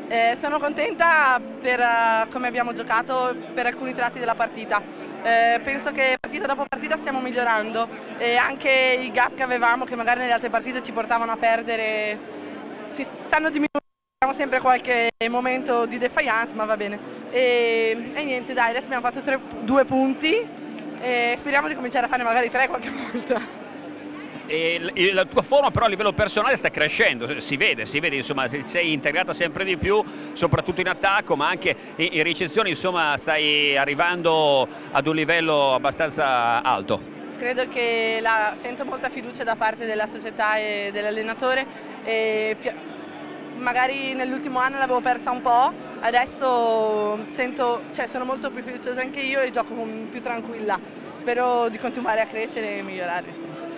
Sono contenta per come abbiamo giocato, per alcuni tratti della partita. Penso che partita dopo partita stiamo migliorando e anche i gap che avevamo, che magari nelle altre partite ci portavano a perdere, si stanno diminuendo. Abbiamo sempre qualche momento di defiance, ma va bene. E niente, dai, adesso abbiamo fatto 2 punti e speriamo di cominciare a fare magari 3 qualche volta. E la tua forma però a livello personale sta crescendo, si vede, insomma, sei integrata sempre di più, soprattutto in attacco, ma anche in ricezione, insomma, stai arrivando ad un livello abbastanza alto. Credo che sento molta fiducia da parte della società e dell'allenatore e magari nell'ultimo anno l'avevo persa un po', adesso sono molto più fiduciosa anche io e gioco più tranquilla. Spero di continuare a crescere e migliorare. Insomma.